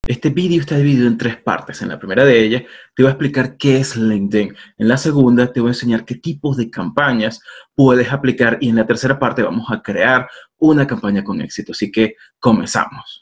Este vídeo está dividido en tres partes. En la primera de ellas te voy a explicar qué es LinkedIn. En la segunda te voy a enseñar qué tipos de campañas puedes aplicar. Y en la tercera parte vamos a crear una campaña con éxito. Así que comenzamos.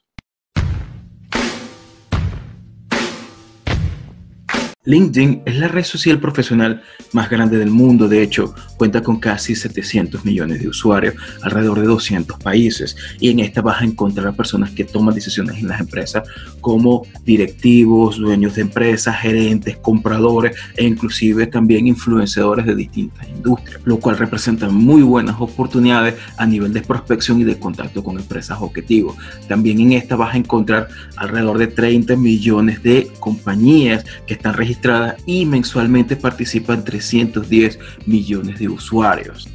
LinkedIn es la red social profesional más grande del mundo. De hecho, cuenta con casi 700 millones de usuarios, alrededor de 200 países. Y en esta vas a encontrar a personas que toman decisiones en las empresas como directivos, dueños de empresas, gerentes, compradores e inclusive también influenciadores de distintas industrias, lo cual representa muy buenas oportunidades a nivel de prospección y de contacto con empresas objetivos. También en esta vas a encontrar alrededor de 30 millones de compañías que están registradas y mensualmente participan 310 millones de usuarios.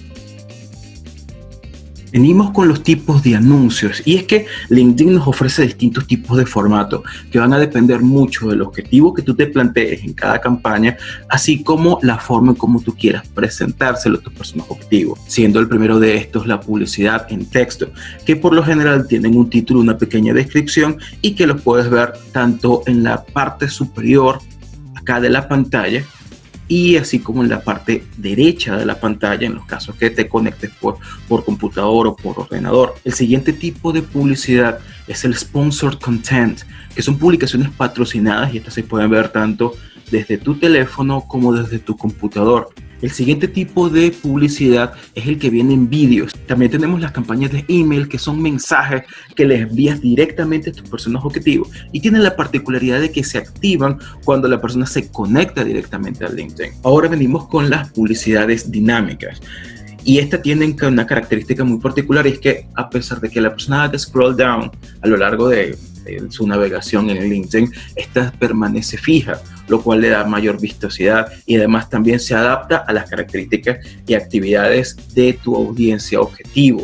Venimos con los tipos de anuncios y es que LinkedIn nos ofrece distintos tipos de formato que van a depender mucho del objetivo que tú te plantees en cada campaña, así como la forma en cómo tú quieras presentárselo a tus personas objetivos. Siendo el primero de estos la publicidad en texto, que por lo general tienen un título, una pequeña descripción y que los puedes ver tanto en la parte superior acá de la pantalla y así como en la parte derecha de la pantalla en los casos que te conectes por computador o por ordenador. El siguiente tipo de publicidad es el sponsored content, que son publicaciones patrocinadas y estas se pueden ver tanto desde tu teléfono como desde tu computador. El siguiente tipo de publicidad es el que viene en vídeos. También tenemos las campañas de email, que son mensajes que les envías directamente a tus personas objetivos y tienen la particularidad de que se activan cuando la persona se conecta directamente a LinkedIn. Ahora venimos con las publicidades dinámicas. Y estas tienen una característica muy particular, y es que a pesar de que la persona haga scroll down a lo largo de su navegación en LinkedIn, esta permanece fija, lo cual le da mayor vistosidad y además también se adapta a las características y actividades de tu audiencia objetivo.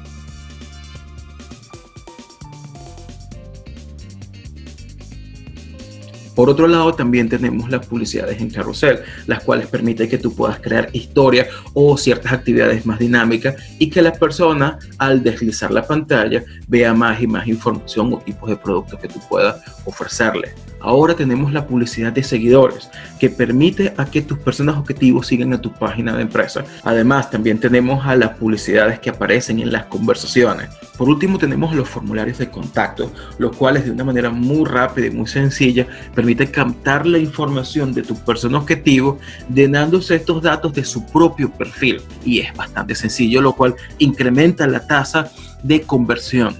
Por otro lado, también tenemos las publicidades en carrusel, las cuales permiten que tú puedas crear historias o ciertas actividades más dinámicas y que la persona, al deslizar la pantalla, vea más y más información o tipos de productos que tú puedas ofrecerle. Ahora tenemos la publicidad de seguidores, que permite a que tus personas objetivos sigan a tu página de empresa. Además, también tenemos a las publicidades que aparecen en las conversaciones. Por último, tenemos los formularios de contacto, los cuales de una manera muy rápida y muy sencilla permite captar la información de tu persona objetivo, llenándose estos datos de su propio perfil. Y es bastante sencillo, lo cual incrementa la tasa de conversión.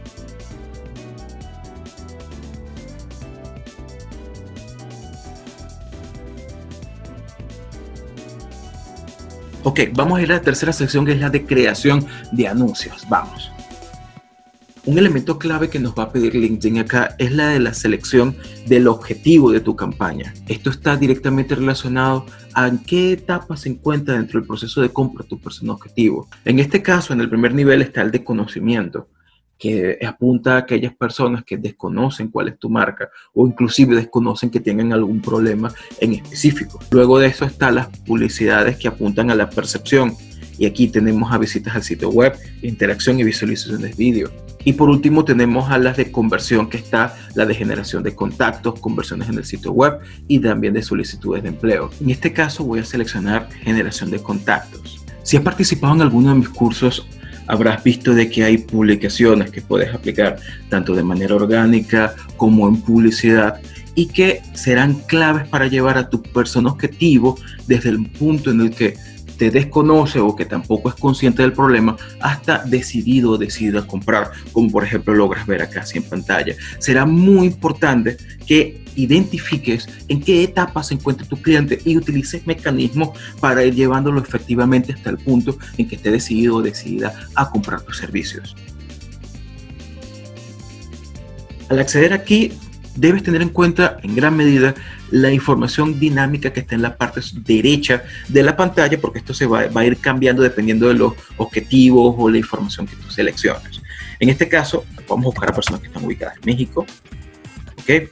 Ok, vamos a ir a la tercera sección, que es la de creación de anuncios. Vamos. Un elemento clave que nos va a pedir LinkedIn acá es la de la selección del objetivo de tu campaña. Esto está directamente relacionado a en qué etapa se encuentra dentro del proceso de compra tu persona objetivo. En este caso, en el primer nivel está el de conocimiento, que apunta a aquellas personas que desconocen cuál es tu marca o inclusive desconocen que tengan algún problema en específico. Luego de eso están las publicidades que apuntan a la percepción, y aquí tenemos a visitas al sitio web, interacción y visualizaciones de vídeo. Y por último tenemos a las de conversión, que está la de generación de contactos, conversiones en el sitio web y también de solicitudes de empleo. En este caso voy a seleccionar generación de contactos. Si has participado en alguno de mis cursos, habrás visto de que hay publicaciones que puedes aplicar tanto de manera orgánica como en publicidad y que serán claves para llevar a tu persona objetivo desde el punto en el que te desconoce o que tampoco es consciente del problema hasta decidido o decidida a comprar, como por ejemplo logras ver acá así en pantalla. Será muy importante que identifiques en qué etapa se encuentra tu cliente y utilices mecanismos para ir llevándolo efectivamente hasta el punto en que esté decidido o decidida a comprar tus servicios. Al acceder aquí, debes tener en cuenta en gran medida la información dinámica que está en la parte derecha de la pantalla, porque esto se va a ir cambiando dependiendo de los objetivos o la información que tú selecciones. En este caso, vamos a buscar a personas que están ubicadas en México. ¿Okay?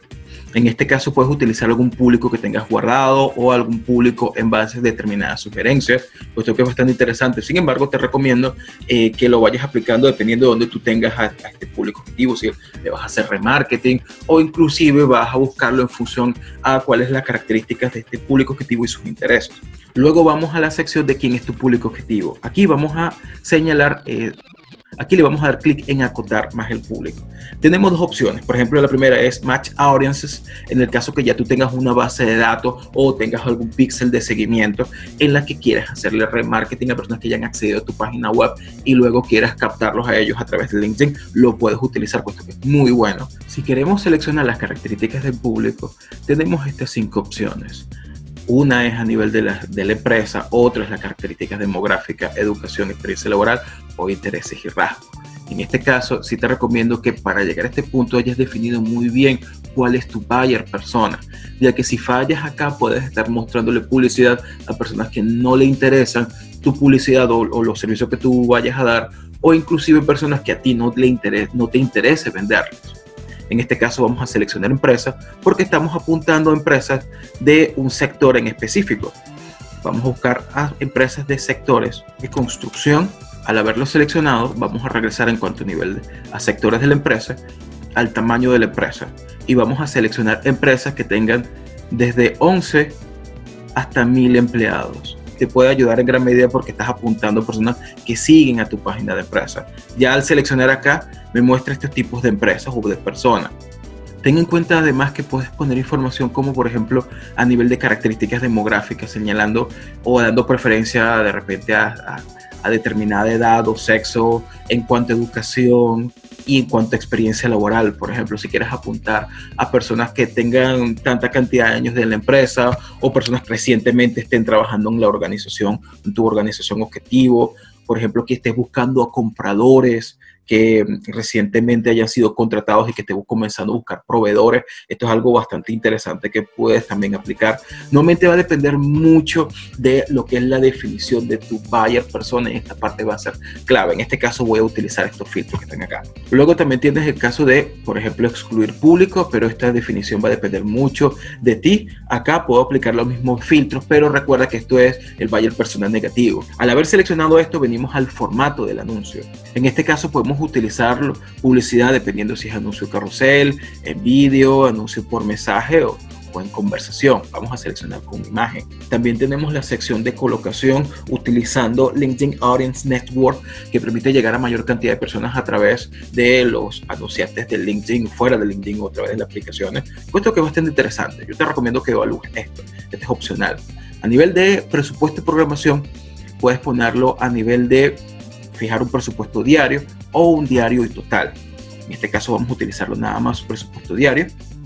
En este caso puedes utilizar algún público que tengas guardado o algún público en base a determinadas sugerencias, puesto que es bastante interesante. Sin embargo, te recomiendo que lo vayas aplicando dependiendo de dónde tú tengas a este público objetivo, si le vas a hacer remarketing o inclusive vas a buscarlo en función a cuáles son las características de este público objetivo y sus intereses. Luego vamos a la sección de quién es tu público objetivo. Aquí vamos a señalar... Aquí le vamos a dar clic en acotar más el público. Tenemos dos opciones. Por ejemplo, la primera es Match Audiences, en el caso que ya tú tengas una base de datos o tengas algún píxel de seguimiento en la que quieras hacerle remarketing a personas que ya han accedido a tu página web y luego quieras captarlos a ellos a través de LinkedIn. Lo puedes utilizar, puesto que es muy bueno. Si queremos seleccionar las características del público, tenemos estas 5 opciones. Una es a nivel de la empresa, otra es las características demográficas, educación, experiencia laboral o intereses y rasgos. En este caso, sí te recomiendo que para llegar a este punto hayas definido muy bien cuál es tu buyer persona, ya que si fallas acá puedes estar mostrándole publicidad a personas que no le interesan tu publicidad o los servicios que tú vayas a dar, o inclusive personas que a ti no te interese venderles. En este caso vamos a seleccionar empresas porque estamos apuntando a empresas de un sector en específico. Vamos a buscar a empresas de sectores de construcción. Al haberlo seleccionado, vamos a regresar en cuanto a nivel a sectores de la empresa, al tamaño de la empresa. Y vamos a seleccionar empresas que tengan desde 11 hasta 1000 empleados. Te puede ayudar en gran medida porque estás apuntando a personas que siguen a tu página de empresa. Ya al seleccionar acá, me muestra estos tipos de empresas o de personas. Ten en cuenta además que puedes poner información como por ejemplo a nivel de características demográficas, señalando o dando preferencia de repente a determinada edad o sexo en cuanto a educación y en cuanto a experiencia laboral. Por ejemplo, si quieres apuntar a personas que tengan tanta cantidad de años de la empresa o personas que recientemente estén trabajando en la organización, en tu organización objetivo. Por ejemplo, que estés buscando a compradores que recientemente hayan sido contratados y que estén comenzando a buscar proveedores. Esto es algo bastante interesante que puedes también aplicar. Normalmente va a depender mucho de lo que es la definición de tu buyer persona, y esta parte va a ser clave. En este caso voy a utilizar estos filtros que están acá. Luego también tienes el caso de, por ejemplo, excluir público, pero esta definición va a depender mucho de ti. Acá puedo aplicar los mismos filtros, pero recuerda que esto es el buyer persona negativo. Al haber seleccionado esto, venimos al formato del anuncio. En este caso podemos utilizar publicidad dependiendo si es anuncio carrusel, en vídeo, anuncio por mensaje o en conversación. Vamos a seleccionar con imagen. También tenemos la sección de colocación utilizando LinkedIn Audience Network, que permite llegar a mayor cantidad de personas a través de los anunciantes de LinkedIn, fuera de LinkedIn o a través de las aplicaciones. Puesto que es bastante interesante. Yo te recomiendo que evalúes esto. Este es opcional. A nivel de presupuesto y programación, puedes ponerlo a nivel de fijar un presupuesto diario o un diario y total. En este caso vamos a utilizarlo nada más presupuesto diario.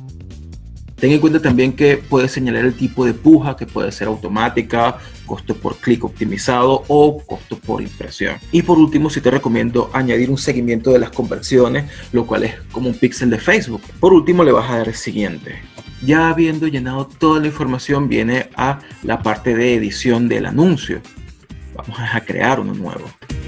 Ten en cuenta también que puedes señalar el tipo de puja, que puede ser automática, costo por clic optimizado o costo por impresión. Y por último, sí te recomiendo añadir un seguimiento de las conversiones, lo cual es como un píxel de Facebook. Por último, le vas a dar el siguiente. Ya habiendo llenado toda la información, viene a la parte de edición del anuncio. Vamos a crear uno nuevo.